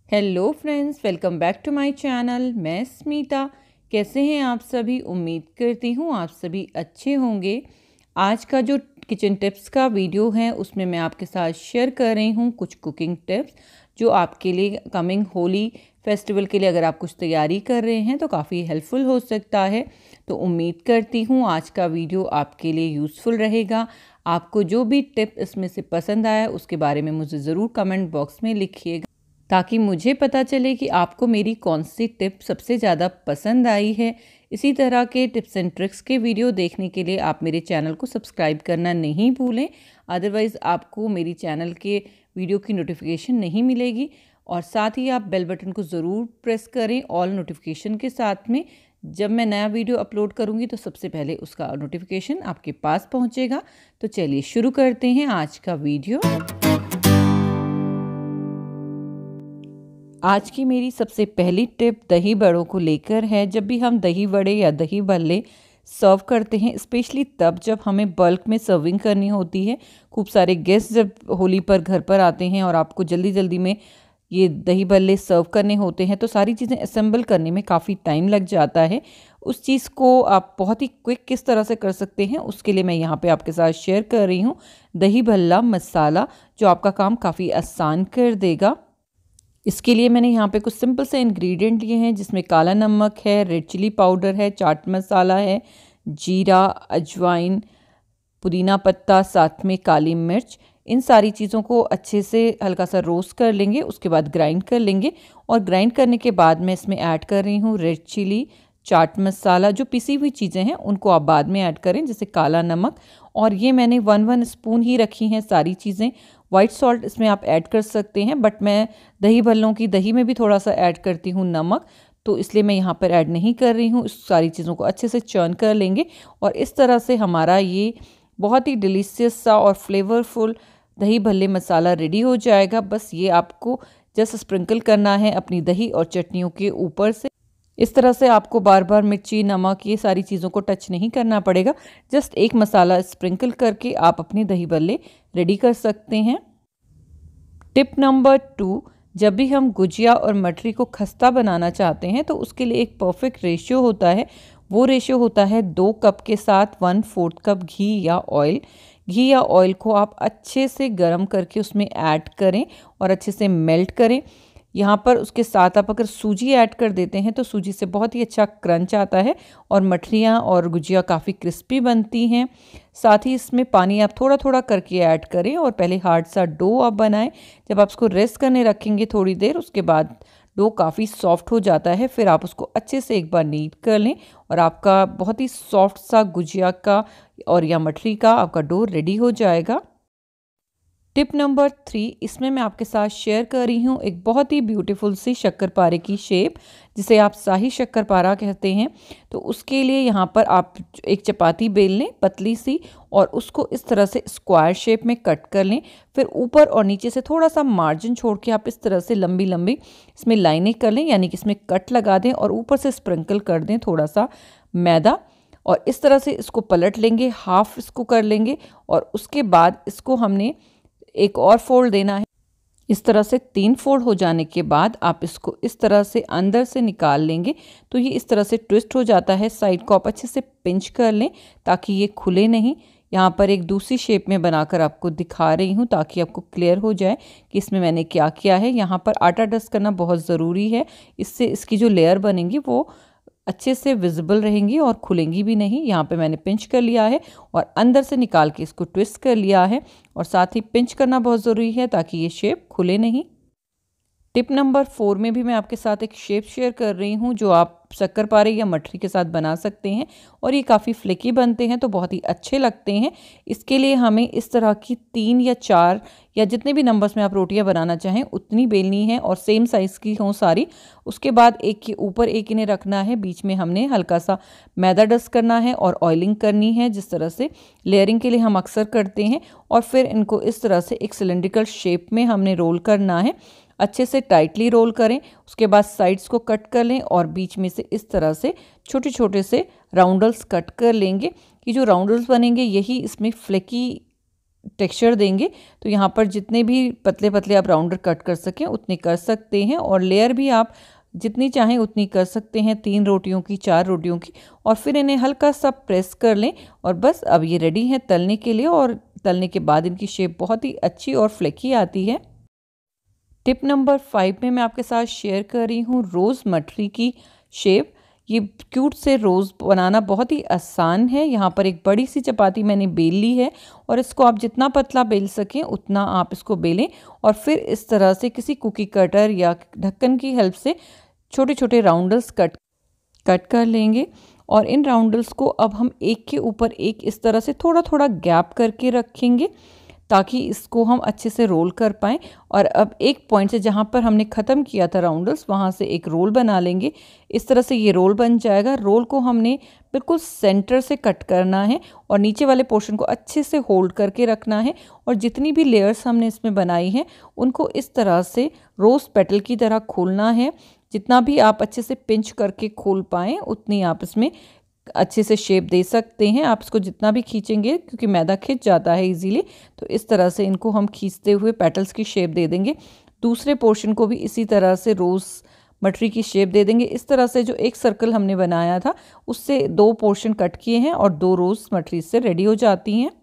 Hello friends, welcome back to my channel. मैं स्मिता। कैसे हैं आप सभी? उम्मीद करती हूँ आप सभी अच्छे होंगे। आज का जो किचन टिप्स का वीडियो है उसमें मैं आपके साथ शेयर कर रही हूँ कुछ कुकिंग टिप्स जो आपके लिए कमिंग होली फेस्टिवल के लिए अगर आप कुछ तैयारी कर रहे हैं तो काफ़ी हेल्पफुल हो सकता है। तो उम्मीद करती हूँ आज का वीडियो आपके लिए यूज़फुल रहेगा। आपको जो भी टिप इसमें से पसंद आया उसके बारे में मुझे ज़रूर कमेंट बॉक्स में लिखिएगा ताकि मुझे पता चले कि आपको मेरी कौन सी टिप सबसे ज़्यादा पसंद आई है। इसी तरह के टिप्स एंड ट्रिक्स के वीडियो देखने के लिए आप मेरे चैनल को सब्सक्राइब करना नहीं भूलें, अदरवाइज़ आपको मेरी चैनल के वीडियो की नोटिफिकेशन नहीं मिलेगी। और साथ ही आप बेल बटन को ज़रूर प्रेस करें ऑल नोटिफिकेशन के साथ में। जब मैं नया वीडियो अपलोड करूँगी तो सबसे पहले उसका नोटिफिकेशन आपके पास पहुँचेगा। तो चलिए शुरू करते हैं आज का वीडियो। आज की मेरी सबसे पहली टिप दही बड़ों को लेकर है। जब भी हम दही बड़े या दही भल्ले सर्व करते हैं, स्पेशली तब जब हमें बल्क में सर्विंग करनी होती है, खूब सारे गेस्ट जब होली पर घर पर आते हैं और आपको जल्दी जल्दी में ये दही भल्ले सर्व करने होते हैं तो सारी चीज़ें असेंबल करने में काफ़ी टाइम लग जाता है। उस चीज़ को आप बहुत ही क्विक किस तरह से कर सकते हैं उसके लिए मैं यहाँ पे आपके साथ शेयर कर रही हूँ दही भल्ला मसाला, जो आपका काम काफ़ी आसान कर देगा। इसके लिए मैंने यहाँ पे कुछ सिंपल से इंग्रेडिएंट लिए हैं जिसमें काला नमक है, रेड चिली पाउडर है, चाट मसाला है, जीरा, अजवाइन, पुदीना पत्ता, साथ में काली मिर्च। इन सारी चीज़ों को अच्छे से हल्का सा रोस्ट कर लेंगे, उसके बाद ग्राइंड कर लेंगे। और ग्राइंड करने के बाद मैं इसमें ऐड कर रही हूँ रेड चिली, चाट मसाला। जो पिसी हुई चीज़ें हैं उनको आप बाद में ऐड करें, जैसे काला नमक। और ये मैंने 1 स्पून ही रखी हैं सारी चीज़ें। वाइट सॉल्ट इसमें आप ऐड कर सकते हैं, बट मैं दही भल्लों की दही में भी थोड़ा सा ऐड करती हूँ नमक, तो इसलिए मैं यहाँ पर ऐड नहीं कर रही हूँ। इस सारी चीज़ों को अच्छे से चर्न कर लेंगे और इस तरह से हमारा ये बहुत ही डिलीशियस सा और फ्लेवरफुल दही भल्ले मसाला रेडी हो जाएगा। बस ये आपको जस्ट स्प्रिंकल करना है अपनी दही और चटनियों के ऊपर से। इस तरह से आपको बार बार मिर्ची, नमक, ये सारी चीज़ों को टच नहीं करना पड़ेगा। जस्ट एक मसाला स्प्रिंकल करके आप अपनी दही भल्ले रेडी कर सकते हैं। टिप नंबर 2, जब भी हम गुजिया और मठरी को खस्ता बनाना चाहते हैं तो उसके लिए एक परफेक्ट रेशियो होता है। वो रेशियो होता है 2 कप के साथ 1/4 कप घी या ऑयल। घी या ऑयल को आप अच्छे से गर्म करके उसमें ऐड करें और अच्छे से मेल्ट करें। यहाँ पर उसके साथ आप अगर सूजी ऐड कर देते हैं तो सूजी से बहुत ही अच्छा क्रंच आता है और मठरियाँ और गुजिया काफ़ी क्रिस्पी बनती हैं। साथ ही इसमें पानी आप थोड़ा थोड़ा करके ऐड करें और पहले हार्ड सा डो आप बनाएं। जब आप उसको रेस्ट करने रखेंगे थोड़ी देर, उसके बाद डो काफ़ी सॉफ्ट हो जाता है। फिर आप उसको अच्छे से एक बार नीट कर लें और आपका बहुत ही सॉफ्ट सा गुजिया का और या मठरी का आपका डो रेडी हो जाएगा। टिप नंबर 3, इसमें मैं आपके साथ शेयर कर रही हूँ एक बहुत ही ब्यूटीफुल सी शक्करपारे की शेप, जिसे आप शाही शक्करपारा कहते हैं। तो उसके लिए यहाँ पर आप एक चपाती बेल लें पतली सी और उसको इस तरह से स्क्वायर शेप में कट कर लें। फिर ऊपर और नीचे से थोड़ा सा मार्जिन छोड़ के आप इस तरह से लंबी लंबी इसमें लाइनें कर लें, यानी कि इसमें कट लगा दें और ऊपर से स्प्रिंकल कर दें थोड़ा सा मैदा। और इस तरह से इसको पलट लेंगे, हाफ इसको कर लेंगे और उसके बाद इसको हमने एक और फोल्ड देना है। इस तरह से 3 फोल्ड हो जाने के बाद आप इसको इस तरह से अंदर से निकाल लेंगे तो ये इस तरह से ट्विस्ट हो जाता है। साइड को आप अच्छे से पिंच कर लें ताकि ये खुले नहीं। यहाँ पर एक दूसरी शेप में बनाकर आपको दिखा रही हूँ ताकि आपको क्लियर हो जाए कि इसमें मैंने क्या किया है। यहाँ पर आटा डस्ट करना बहुत ज़रूरी है, इससे इसकी जो लेयर बनेंगी वो अच्छे से विजिबल रहेंगी और खुलेंगी भी नहीं। यहाँ पे मैंने पिंच कर लिया है और अंदर से निकाल के इसको ट्विस्ट कर लिया है और साथ ही पिंच करना बहुत ज़रूरी है ताकि ये शेप खुले नहीं। टिप नंबर 4 में भी मैं आपके साथ एक शेप शेयर कर रही हूँ जो आप शक्करपारे या मठरी के साथ बना सकते हैं और ये काफ़ी फ्लेकी बनते हैं तो बहुत ही अच्छे लगते हैं। इसके लिए हमें इस तरह की 3 या 4 या जितने भी नंबर्स में आप रोटियां बनाना चाहें उतनी बेलनी है और सेम साइज़ की हों सारी। उसके बाद एक के ऊपर एक इन्हें रखना है, बीच में हमने हल्का सा मैदा डस्ट करना है और ऑयलिंग करनी है, जिस तरह से लेयरिंग के लिए हम अक्सर करते हैं। और फिर इनको इस तरह से एक सिलेंड्रिकल शेप में हमने रोल करना है। अच्छे से टाइटली रोल करें, उसके बाद साइड्स को कट कर लें और बीच में से इस तरह से छोटे छोटे से राउंडल्स कट कर लेंगे। कि जो राउंडल्स बनेंगे यही इसमें फ्लेकी टेक्सचर देंगे। तो यहाँ पर जितने भी पतले पतले आप राउंडर कट कर सकें उतने कर सकते हैं, और लेयर भी आप जितनी चाहें उतनी कर सकते हैं, 3 रोटियों की, 4 रोटियों की। और फिर इन्हें हल्का सा प्रेस कर लें और बस अब ये रेडी हैं तलने के लिए। और तलने के बाद इनकी शेप बहुत ही अच्छी और फ्लेकी आती है। टिप नंबर 5 में मैं आपके साथ शेयर कर रही हूँ रोज़ मटरी की शेप। ये क्यूट से रोज़ बनाना बहुत ही आसान है। यहाँ पर एक बड़ी सी चपाती मैंने बेल ली है और इसको आप जितना पतला बेल सकें उतना आप इसको बेलें, और फिर इस तरह से किसी कुकी कटर या ढक्कन की हेल्प से छोटे छोटे राउंडल्स कट कर लेंगे। और इन राउंडल्स को अब हम एक के ऊपर एक इस तरह से थोड़ा थोड़ा गैप करके रखेंगे ताकि इसको हम अच्छे से रोल कर पाएँ। और अब एक पॉइंट से जहाँ पर हमने ख़त्म किया था राउंडल्स, वहाँ से एक रोल बना लेंगे। इस तरह से ये रोल बन जाएगा। रोल को हमने बिल्कुल सेंटर से कट करना है और नीचे वाले पोर्शन को अच्छे से होल्ड करके रखना है। और जितनी भी लेयर्स हमने इसमें बनाई हैं उनको इस तरह से रोज़ पेटल की तरह खोलना है। जितना भी आप अच्छे से पिंच करके खोल पाएँ उतनी आप इसमें अच्छे से शेप दे सकते हैं। आप इसको जितना भी खींचेंगे, क्योंकि मैदा खिंच जाता है इजीली, तो इस तरह से इनको हम खींचते हुए पेटल्स की शेप दे देंगे। दूसरे पोर्शन को भी इसी तरह से रोज़ मटरी की शेप दे देंगे। इस तरह से जो एक सर्कल हमने बनाया था उससे 2 पोर्शन कट किए हैं और 2 रोज़ मटरी से रेडी हो जाती हैं।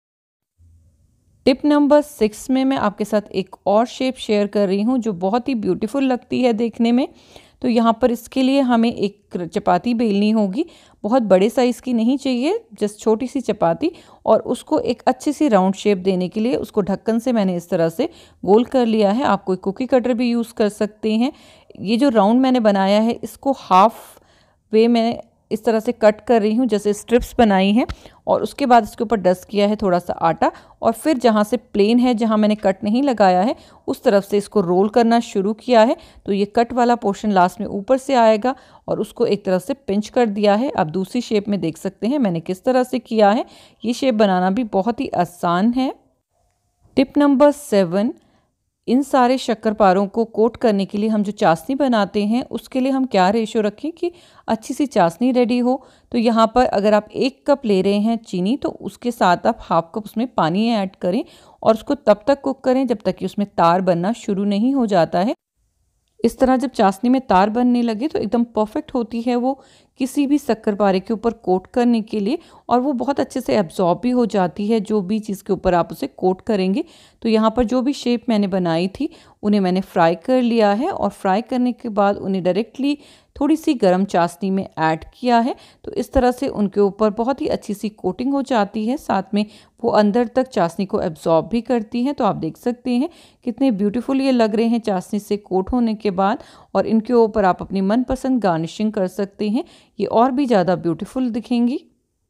टिप नंबर 6 में मैं आपके साथ एक और शेप शेयर कर रही हूँ जो बहुत ही ब्यूटीफुल लगती है देखने में। तो यहाँ पर इसके लिए हमें एक चपाती बेलनी होगी। बहुत बड़े साइज़ की नहीं चाहिए, जस्ट छोटी सी चपाती। और उसको एक अच्छी सी राउंड शेप देने के लिए उसको ढक्कन से मैंने इस तरह से गोल कर लिया है। आप कोई कुकी कटर भी यूज़ कर सकते हैं। ये जो राउंड मैंने बनाया है इसको हाफ वे में इस तरह से कट कर रही हूँ, जैसे स्ट्रिप्स बनाई हैं। और उसके बाद इसके ऊपर डस्ट किया है थोड़ा सा आटा, और फिर जहाँ से प्लेन है, जहाँ मैंने कट नहीं लगाया है, उस तरफ से इसको रोल करना शुरू किया है। तो ये कट वाला पोर्शन लास्ट में ऊपर से आएगा और उसको एक तरफ से पिंच कर दिया है। आप दूसरी शेप में देख सकते हैं मैंने किस तरह से किया है। ये शेप बनाना भी बहुत ही आसान है। टिप नंबर 7, इन सारे शक्करपारों को कोट करने के लिए हम जो चाशनी बनाते हैं उसके लिए हम क्या रेशो रखें कि अच्छी सी चाशनी रेडी हो। तो यहाँ पर अगर आप 1 कप ले रहे हैं चीनी, तो उसके साथ आप हाफ कप उसमें पानी ऐड करें और उसको तब तक कुक करें जब तक कि उसमें तार बनना शुरू नहीं हो जाता है। इस तरह जब चाशनी में तार बनने लगे तो एकदम परफेक्ट होती है वो किसी भी शक्करपारे के ऊपर कोट करने के लिए, और वो बहुत अच्छे से एब्जॉर्ब भी हो जाती है जो भी चीज़ के ऊपर आप उसे कोट करेंगे। तो यहाँ पर जो भी शेप मैंने बनाई थी उन्हें मैंने फ्राई कर लिया है, और फ्राई करने के बाद उन्हें डायरेक्टली थोड़ी सी गर्म चाशनी में ऐड किया है। तो इस तरह से उनके ऊपर बहुत ही अच्छी सी कोटिंग हो जाती है, साथ में वो अंदर तक चाशनी को एब्जॉर्ब भी करती हैं। तो आप देख सकते हैं कितने ब्यूटीफुल ये लग रहे हैं चाशनी से कोट होने के बाद। और इनके ऊपर आप अपनी मनपसंद गार्निशिंग कर सकते हैं, ये और भी ज़्यादा ब्यूटीफुल दिखेंगी।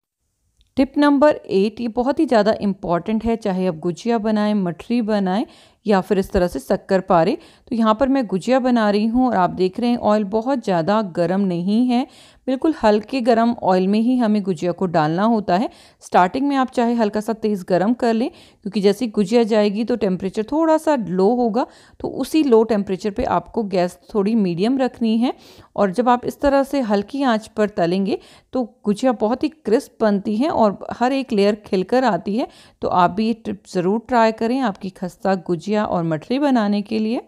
टिप नंबर 8, ये बहुत ही ज़्यादा इम्पॉर्टेंट है, चाहे आप गुजिया बनाएं, मठरी बनाएं या फिर इस तरह से शक्करपारे। तो यहाँ पर मैं गुजिया बना रही हूँ और आप देख रहे हैं ऑयल बहुत ज़्यादा गर्म नहीं है, बिल्कुल हल्के गर्म ऑयल में ही हमें गुजिया को डालना होता है। स्टार्टिंग में आप चाहे हल्का सा तेज़ गर्म कर लें, क्योंकि जैसे गुजिया जाएगी तो टेम्परेचर थोड़ा सा लो होगा, तो उसी लो टेम्परेचर पे आपको गैस थोड़ी मीडियम रखनी है। और जब आप इस तरह से हल्की आंच पर तलेंगे तो गुजिया बहुत ही क्रिस्प बनती है और हर एक लेयर खिलकर आती है। तो आप भी ये टिप ज़रूर ट्राई करें आपकी खस्ता गुजिया और मठरी बनाने के लिए।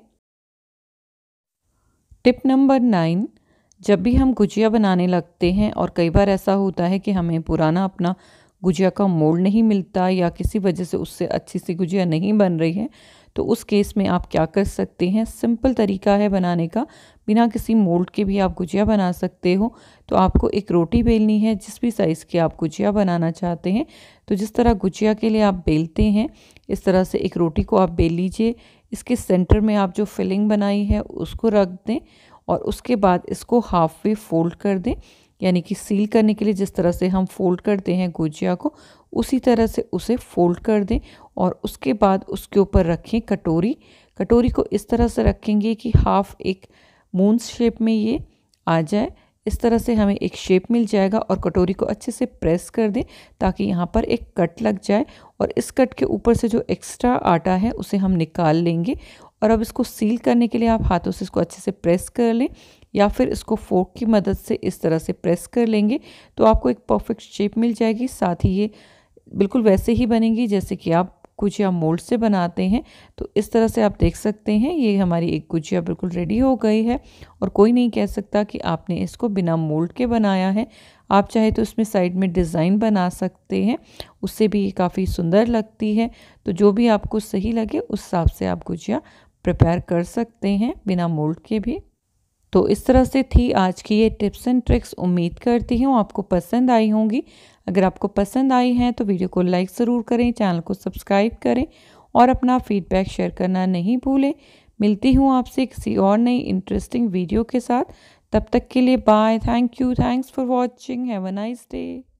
टिप नंबर 9, जब भी हम गुजिया बनाने लगते हैं और कई बार ऐसा होता है कि हमें पुराना अपना गुजिया का मोल्ड नहीं मिलता या किसी वजह से उससे अच्छी सी गुजिया नहीं बन रही है, तो उस केस में आप क्या कर सकते हैं, सिंपल तरीका है बनाने का, बिना किसी मोल्ड के भी आप गुजिया बना सकते हो। तो आपको एक रोटी बेलनी है, जिस भी साइज़ की आप गुजिया बनाना चाहते हैं। तो जिस तरह गुजिया के लिए आप बेलते हैं, इस तरह से एक रोटी को आप बेल लीजिए। इसके सेंटर में आप जो फिलिंग बनाई है उसको रख दें और उसके बाद इसको हाफ वे फोल्ड कर दें, यानी कि सील करने के लिए जिस तरह से हम फोल्ड करते हैं गुजिया को, उसी तरह से उसे फोल्ड कर दें। और उसके बाद उसके ऊपर रखें कटोरी। कटोरी को इस तरह से रखेंगे कि हाफ एक मून शेप में ये आ जाए। इस तरह से हमें एक शेप मिल जाएगा और कटोरी को अच्छे से प्रेस कर दें ताकि यहाँ पर एक कट लग जाए। और इस कट के ऊपर से जो एक्स्ट्रा आटा है उसे हम निकाल लेंगे। और अब इसको सील करने के लिए आप हाथों से इसको अच्छे से प्रेस कर लें या फिर इसको फोर्क की मदद से इस तरह से प्रेस कर लेंगे तो आपको एक परफेक्ट शेप मिल जाएगी। साथ ही ये बिल्कुल वैसे ही बनेगी जैसे कि आप गुजिया मोल्ड से बनाते हैं। तो इस तरह से आप देख सकते हैं ये हमारी एक गुजिया बिल्कुल रेडी हो गई है और कोई नहीं कह सकता कि आपने इसको बिना मोल्ड के बनाया है। आप चाहे तो इसमें साइड में डिज़ाइन बना सकते हैं, उससे भी काफ़ी सुंदर लगती है। तो जो भी आपको सही लगे उस हिसाब से आप गुजिया प्रिपेयर कर सकते हैं बिना मोल्ड के भी। तो इस तरह से थी आज की ये टिप्स एंड ट्रिक्स। उम्मीद करती हूँ आपको पसंद आई होंगी। अगर आपको पसंद आई हैं तो वीडियो को लाइक ज़रूर करें, चैनल को सब्सक्राइब करें और अपना फीडबैक शेयर करना नहीं भूलें। मिलती हूँ आपसे किसी और नई इंटरेस्टिंग वीडियो के साथ। तब तक के लिए bye. Thank you. Thanks for watching. Have a nice day.